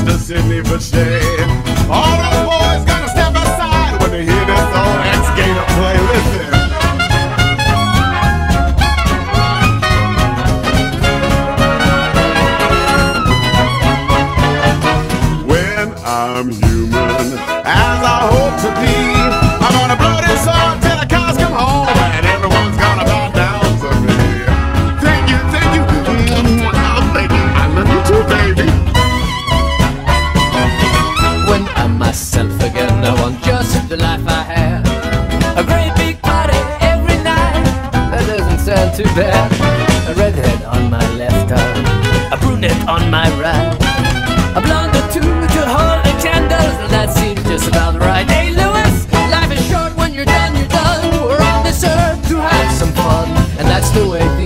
to Sydney for shade. All those boys gonna step aside when they hear this old ex-gator play. Listen. When I'm human, as I hope to be, I'm gonna blow this song till the cows come home and everyone's gonna bow down to me. Thank you, thank you. Oh, thank you. I love you too, baby. When I'm myself again, I want just the life I had. A great big party every night. That doesn't sound too bad. A redhead on my left arm, a brunette on my right, a blonde or two to hold the candles. That seems just about right. Hey Lewis, life is short. When you're done, you're done. We're on this earth to have some fun, and that's the way